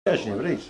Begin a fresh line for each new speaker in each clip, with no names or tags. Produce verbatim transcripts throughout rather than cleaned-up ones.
Ce ne presi.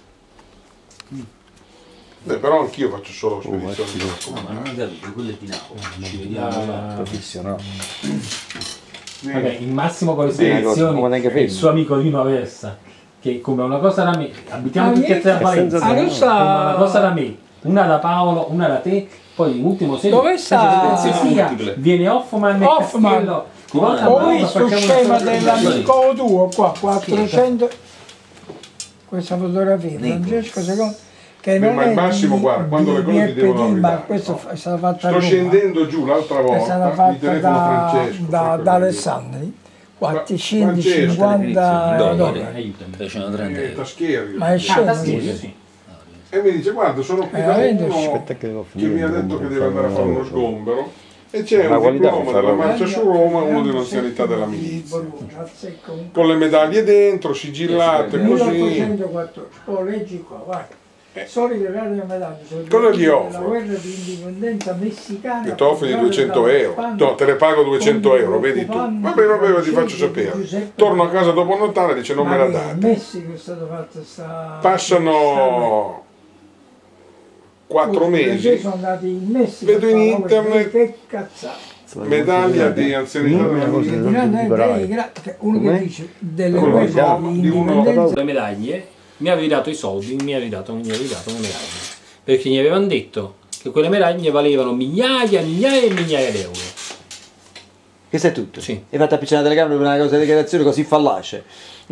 Beh, però anch'io faccio solo spedizioni.
Oh, no, ma non è capito, quello è di Napoli. Ci vediamo.
Professionale.
Vabbè, il massimo con le spedizioni è il suo amico Lino Aversa, che come una cosa da me, abitiamo
Ah,
tutti e tre a
niente.
Valencia,
Ah,
come
lo sa.
una cosa da me, una da Paolo, una da te, poi l'ultimo segno
Dove sta?
sia, viene Hoffman e
Hoffman.
Castiello, di volta a
Ho
volta
visto il
facciamo
scema
una
dell'amico tuo qua, quattrocento, questa fotografia, Francesco secondo, che
Beh,
non
ma
è
il massimo,
di,
guarda, quando
di
le cose ti devono
P D, ma
arrivare.
questo è stata fatta a
Sto
Roma.
scendendo giù l'altra
È stata
volta, mi
fatta
telefono
da,
Francesco.
da, da Alessandri, quattrocentocinquanta dollari.
Aiutami, trecentotrenta
Eh,
euro.
Taschieri.
Ma è
Ah,
scemo.
Tastiello, sì.
E mi dice, guarda, sono qui da
Veramente
uno
Aspetta che devo
che
finire.
mi ha detto che deve andare a fare uno sgombero e c'è
La
un
qualità
diploma
fa
della
la-
marcia su Roma, uno dell'anzianità della milizia. Con le medaglie dentro, sigillate, così.
milleottocentoquattordici, poi leggi qua, vai. Solide radio medaglie.
Cosa gli
La
offro?
guerra di indipendenza messicana.
Che ti offri duecento euro. No, te ne pago duecento euro, vedi tu. Vabbè, vabbè, ti faccio sapere. Torno a casa dopo Natale e dice non me la date.
In Messico è stato fatto sta...
Passano quattro mesi,
Sono andati in Messico.
vedo in
a fare
internet
che cazzate.
medaglia di anzianità della milizia.
Uno che dice delle
Quello
guerre
di
di
uno-
indipendenza.
Le medaglie, mi avevi dato i soldi, mi avevi dato, mi avevi dato le medaglie, perché mi avevano detto che quelle medaglie valevano migliaia, migliaia e migliaia di euro.
Questo è tutto?
Sì.
Hai fatto appicciare la telecamera per una cosa di dichiarazione così fallace.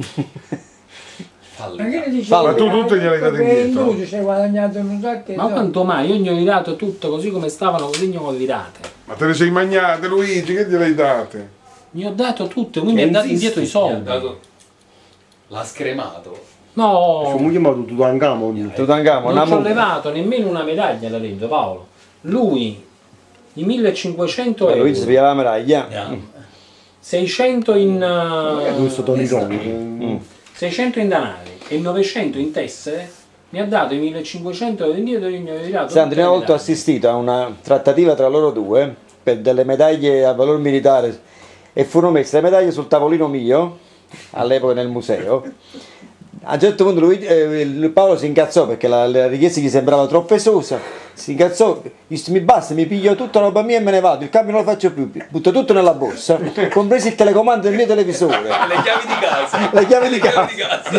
Perché ne dice
Ma tu tutte gliele hai date
che
indietro?
in ci hai guadagnato un sacco di
Ma
soldi.
quanto mai? Io gli ho dato tutto così come stavano, così gli ho date.
Ma te le sei magnate, Luigi, che gliele hai date?
Gli ho dato tutto, lui mi ha dato indietro i soldi.
L'ha scremato.
No,
moglie mi ha tutto angamo. Tutto angamo,
non ci ho levato nemmeno una medaglia da dentro, Paolo. Lui, i millecinquecento
Luigi si
euro,
piglia la medaglia.
seicento in... eh,
Questo Tony Tony.
seicento in danari e novecento in tessere, mi ha dato i millecinquecento euro indietro e gli ho dato
Sandri,
tutte
una
le
volta ho
medaglie.
assistito a una trattativa tra loro due per delle medaglie a valore militare e furono messe le medaglie sul tavolino mio, all'epoca nel museo. A un certo punto lui, eh, Paolo si incazzò perché la, la richiesta gli sembrava troppo esosa, si incazzò, disse mi basta, mi piglio tutta la roba mia e me ne vado, il cambio non lo faccio più, butto tutto nella borsa, compresi il telecomando del mio televisore.
Le chiavi di casa.
Le chiavi di casa.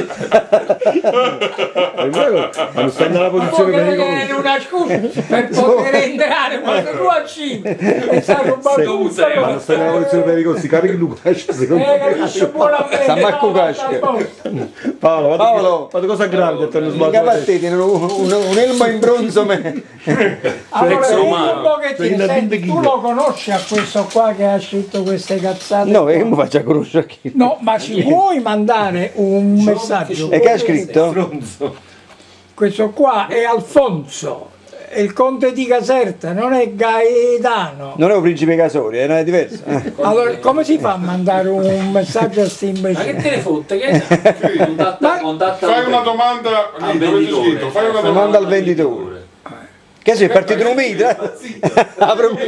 Quando sta nella
Ma
posizione
poi che
pericolosa.
è una scusa per poter entrare quando tu accidi e sta rubando un
museo.
Quando sta nella posizione pericolosa, si carica il Lucas, secondo
Eh,
me.
capisci un po' la
Sta Marco Casca.
Paolo, guarda
Paolo,
che- guarda cosa grande, ti hanno
i
sbagliato.
capattini hanno un, un, un elmo in bronzo. me-
Allora,
Ex
vedi
romano.
un pochettino,
Sei una
senti, tu
ventichino.
lo conosci a questo qua che ha scritto queste cazzate?
No, io mi faccio a conoscere chi.
No, ma ci puoi mandare un messaggio?
E che ha scritto?
Questo qua è Alfonso, è il conte di Caserta, non è Gaetano.
Non è un principe Casori, è una diversa. Eh.
Allora, come si fa a mandare un messaggio a sti
Ma che
imbecilli?
te ne fotte? Che
Contatta,
Ma-
contatta
Fai
un
una
te-
domanda,
al
lì, dove c'è
venditore.
scritto, fai una
Domanda
domanda.
al venditore. Che sei, il partito unito? Apre un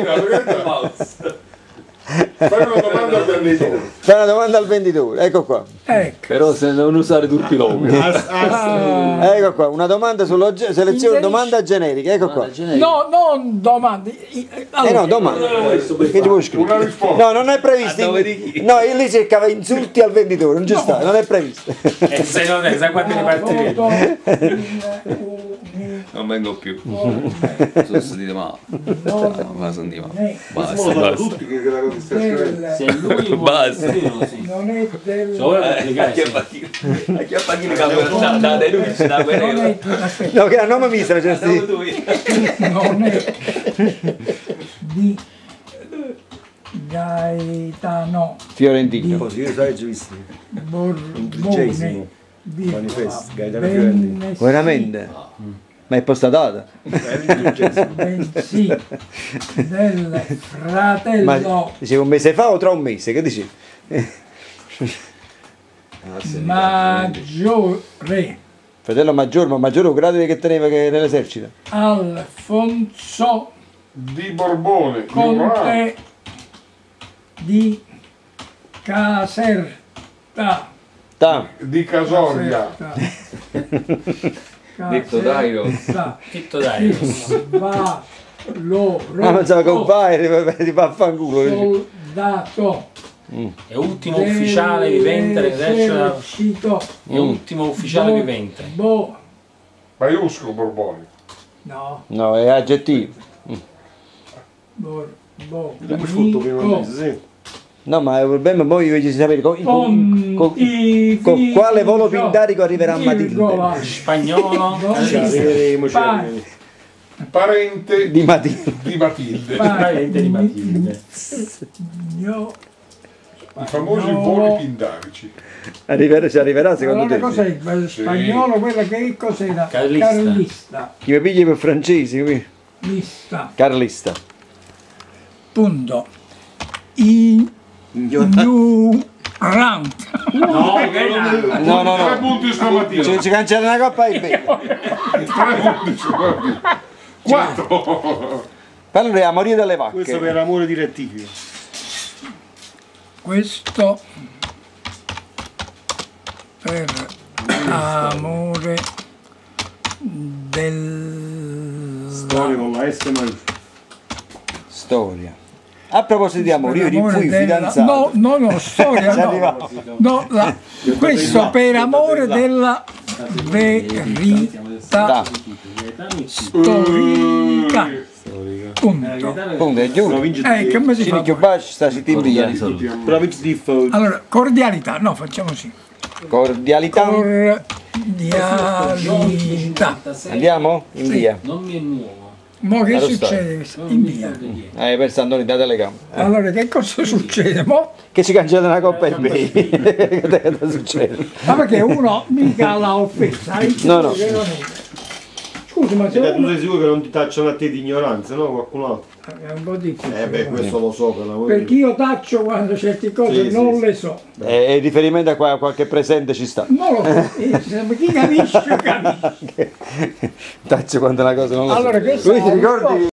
Fai una domanda al venditore.
Fai una domanda al venditore, ecco qua.
Ecco.
Però se non usare turpilomi.
Ah,
Ecco qua, una domanda sull'oggetto, selezione domanda generica, ecco qua.
no, non domande. I-
Eh
allora,
no, domanda. Che ci vuoi
Una
scrivere?
risposta.
No, non è previsto.
A nome di chi?
No, io lì cercava insulti al venditore, non ci sta, non è previsto.
E se non è, sai quante ne parte?
foto in
Non vengo più. Sono sentito male. No, ma sentiamo. Basta, basta.
Tutti che la cosa stia scrivendo.
Se lui
Basta.
vuole sì.
non è del
Solo
Eh,
le case.
a chi ha pagato il campo da da dai lui da
non
quello.
è, aspetta,
No, che a nome mister c'è
Siamo
sti.
lui.
non è di Gaetano
Fiorentino.
Così io sai, ci visto.
Borbone
tredicesimo
virgola,
manifesto, Gaetano Fiorentino.
bensì-
Veramente? Ma è postatata?
bensì del fratello
Ma dicevo un mese fa o tra un mese? Che dici?
maggiore
Fratello maggiore, ma maggiore un grado che teneva che nell'esercito.
Alfonso
Di Borbone.
conte di Caserta
Ta.
di Casoria.
Detto Dairo.
Detto dai.
Va, lo,
Ah, pensavo compare, ti fa fanculo.
soldato.
È ultimo ufficiale vivente dell'esercito.
Esercito.
È ultimo ufficiale
Bo-
vivente.
Bo,
Maiuscolo Borbonico.
no,
No, è aggettivo.
bo, bo,
Come foto prima
nico,
mese, sì.
No, ma il problema poi voglio sapere con, con, con,
i-
con quale volo
virgo,
pindarico arriverà a Matilde.
virgola,
Spagnolo.
Ci arriveremo, ci
Pa-
arriveremo.
Parente
Di Matilde.
di Matilde.
Parente di Matilde.
Io-
I famosi
No.
voli pindarici.
Arriverà, ci arriverà secondo
Allora
te?
cos'è il spagnolo? Quella che cos'era?
Carlista.
Carlista.
Chi mi pigli per francesi, qui?
Lista.
Carlista.
Punto. I ignorante.
No, che
No, no,
Tre
no.
punti stamattina.
Ci, ci cancella una coppa e bene.
Tre punti stamattina. Quattro.
Parliamo a morire dalle
Questo
vacche.
per amore di rettifico.
Questo per amore del
Storia con la S maiuscola.
Storia. A proposito di amore, io
amore
fui
della-
fidanzato.
No, no, no, storia
Ci
no.
arrivavo.
No, la- questo per amore della verità
Da.
storica. Punto.
Punto, è
Però
giusto.
vince
Eh,
di
come si
Ci
fa?
ricchio bacio, sta si ti invia.
Però vince di foto.
Allora, cordialità, no, facciamo così.
Cordialità.
Cordialità.
Andiamo? In via.
non mi è nuovo.
Mo che
Allo
succede? In via.
Eh, per Sandoni da telecamera.
Allora, che cosa succede? Mo?
Che ci cancella una coppa e bene. Che cosa succede?
Ma perché uno mica l'ha offesa? hai
No, no.
che non è. Scusi, ma se
E tu
uno...
sei sicuro che non ti tacciano a te di ignoranza, no? Qualcun altro?
È un po' difficile.
Eh beh, questo lo so per la
Perché io taccio quando certe cose
Sì,
non
sì,
le so.
Eh, il riferimento a qua- a qualche presente ci sta.
Non lo so. Eh, se- Chi capisce, capisce.
Taccio quando una cosa non lo so.
Allora, che
Lui ti
sa-
ricordi?